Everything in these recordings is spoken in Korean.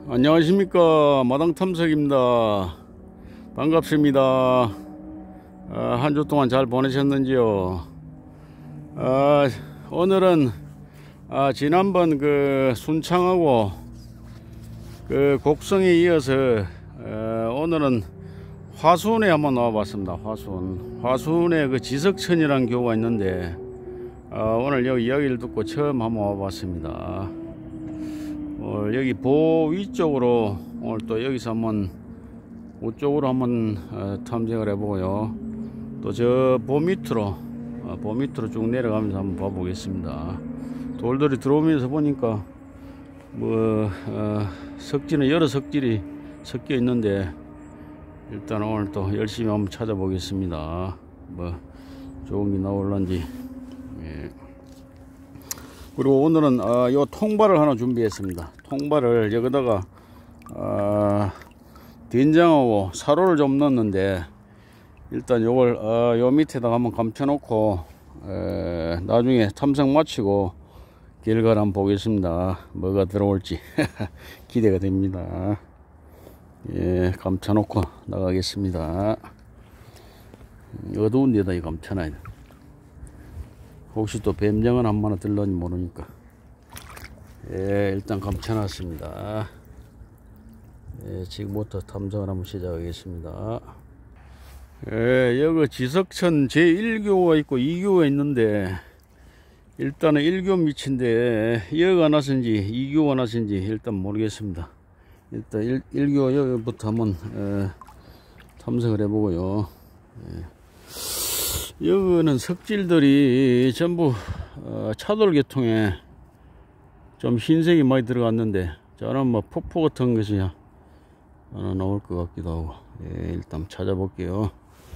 안녕하십니까, 마당탐색입니다. 반갑습니다. 한 주 동안 잘 보내셨는지요? 오늘은 지난번 그 순창하고 그 곡성에 이어서 오늘은 화순에 한번 나와봤습니다. 화순에 그 지석천이라는 교가 있는데 오늘 여기 이야기를 듣고 처음 한번 와봤습니다. 여기 보 위쪽으로 오늘 또 여기서 한번 우쪽으로 한번 탐색을 해보고요. 또 저 보 밑으로 쭉 내려가면서 한번 봐보겠습니다. 돌들이 들어오면서 보니까 뭐 석지는 여러 석질이 섞여 있는데 일단 오늘 또 열심히 한번 찾아보겠습니다. 뭐 좋은 게 나올런지. 예. 그리고 오늘은 요 통발을 하나 준비했습니다. 통발을 여기다가 된장하고 사료를 좀 넣었는데 일단 요걸 요 밑에다가 한번 감춰 놓고 나중에 탐색 마치고 결과를 한번 보겠습니다. 뭐가 들어올지 기대가 됩니다. 예, 감춰 놓고 나가겠습니다. 어두운 데다 이 감춰놔야 돼. 혹시 또 뱀장은 한 마나 들러니 모르니까. 예, 일단 감춰놨습니다. 예, 지금부터 탐색을 한번 시작하겠습니다. 예, 여기 지석천 제1교가 있고 2교가 있는데 일단은 1교 밑인데 여기가 나선지 2교가 나선지 일단 모르겠습니다. 일단 1교 여기부터 한번 탐색을 해보고요. 예. 여기는 석질들이 전부 차돌 계통에 좀 흰색이 많이 들어갔는데 저는 뭐 폭포 같은 것이 하나 나올 것 같기도 하고. 예, 일단 찾아볼게요.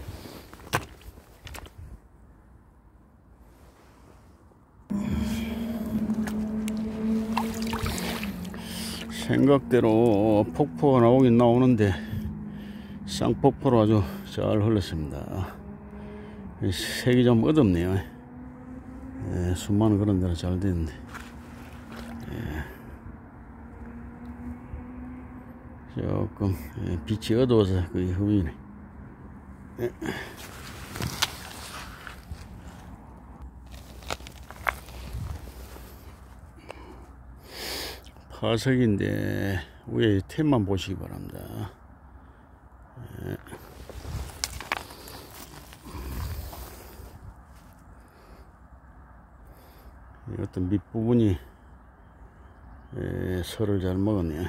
생각대로 폭포가 나오긴 나오는데 쌍폭포로 아주 잘 흘렀습니다. 색이 좀 어둡네요. 예, 수많은 그런 데로 잘 됐는데. 예. 조금 빛이 어두워서 그게 흠이네. 예. 파석인데 위에 템만 보시기 바랍니다. 예. 어떤 밑부분이 설을 잘 먹었네.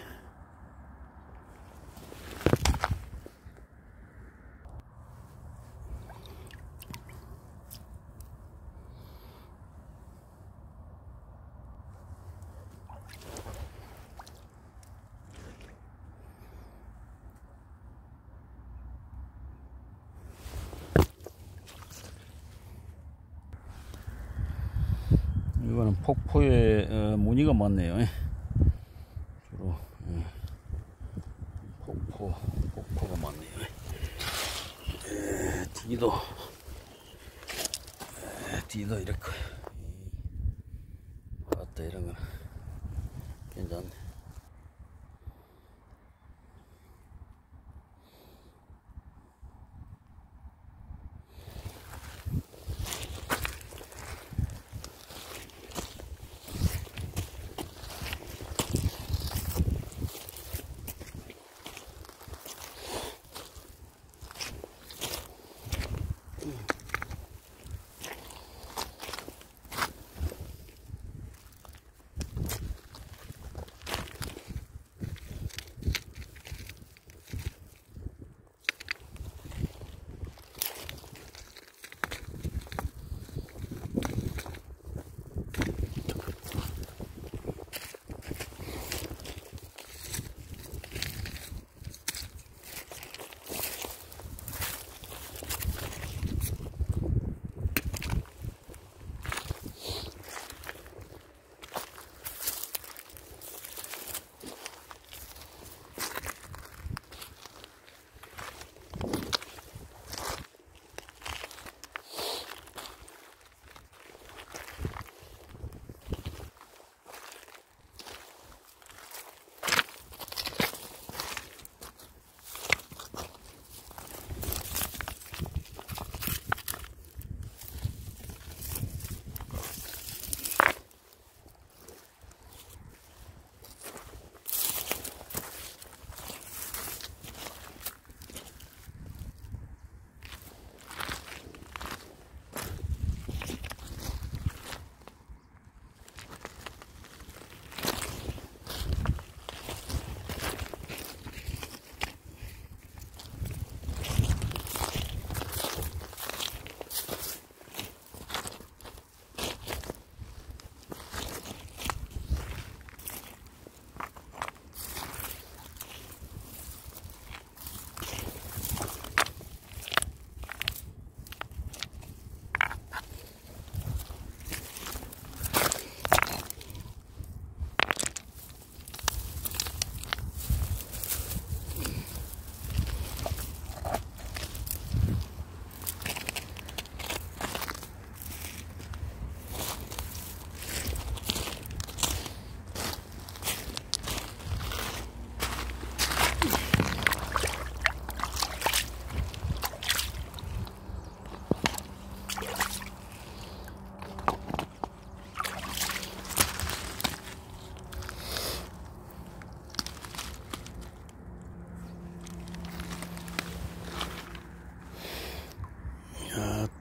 이거는 폭포에 무늬가 많네요. 주로 폭포가 많네요. 뒤도 이렇게 왔다 이런 거는 괜찮네.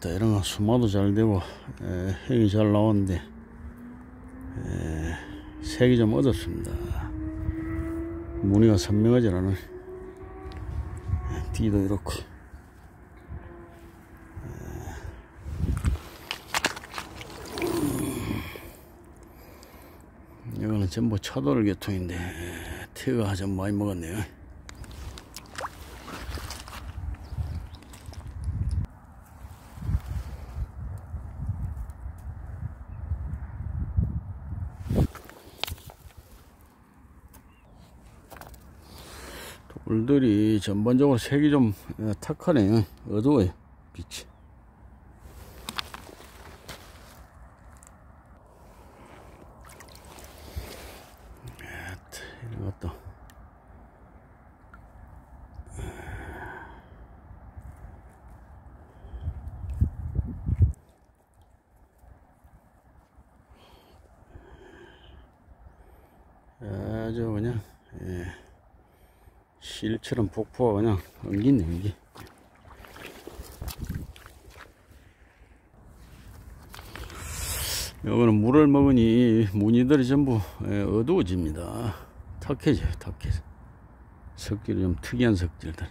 아따 이런 거 수마도 잘 되고 형이 잘 나오는데 색이 좀 어둡습니다. 무늬가 선명하지 않아요. 뒤도 이렇고 이거는 전부 차돌 계통인데 티가 좀 많이 먹었네요. 돌들이 전반적으로 색이 좀 탁하네요. 어두워요 빛이. 이런 것도 아주 그냥 실처럼 폭포가 그냥 엉기네 엉기. 요거는 물을 먹으니 무늬들이 전부 어두워집니다. 탁해져요. 탁해져. 석질이 좀 특이한 석질들.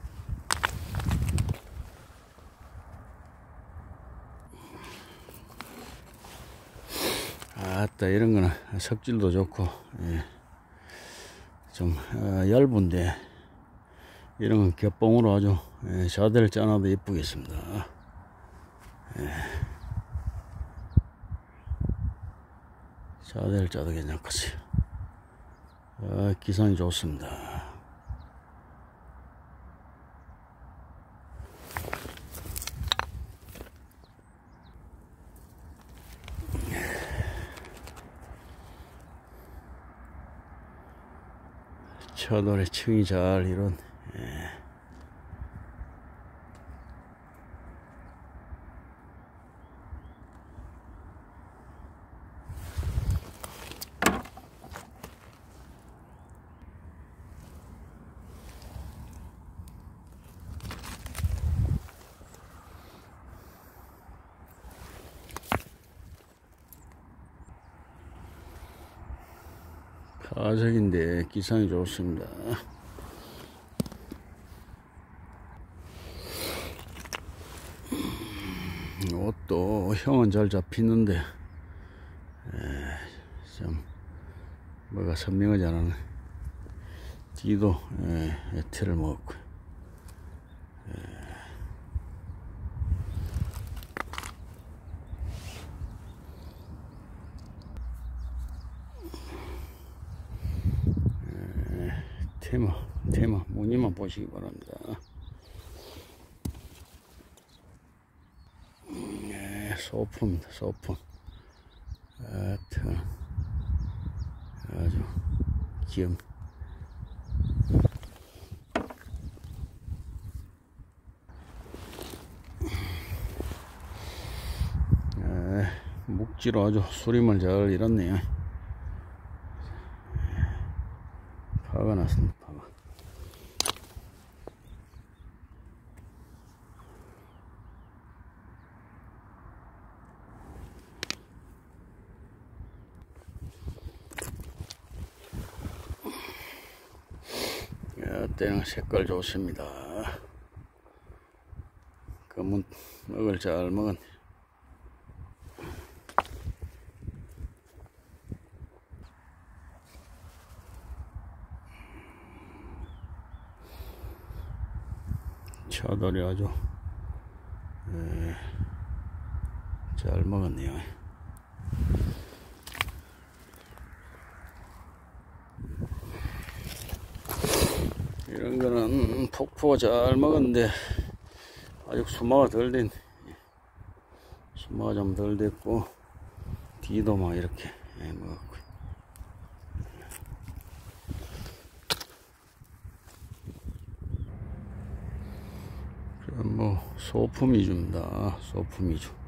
아따 이런 거는 석질도 좋고 좀 얇은데 이런 건 겹봉으로 아주 자대를 짜놔도 예쁘겠습니다. 자대를 짜도 괜찮겠어요. 기상이 좋습니다. 차돌의 층이 잘 이룬 가석인데 기상이 좋습니다. 옷도 형은 잘 잡히는데 좀 뭐가 선명하지 않아요. 뒤도 티를 먹었고 테마 무늬만 보시기 바랍니다. 소품입니다. 소품. 아주 귀염. 묵지로 아주 수림을 잘 잃었네요. 파가 났습니다. 파가. 이때는 색깔 좋습니다. 검은 먹을 잘 먹은. 차돌이 아주 잘 먹었네요. 이런 거는 폭포가 잘 먹었는데 아직 수마가 덜 된, 수마가 좀 덜 됐고 뒤도 막 이렇게 먹었고. 뭐 소품 위주입니다. 소품 위주.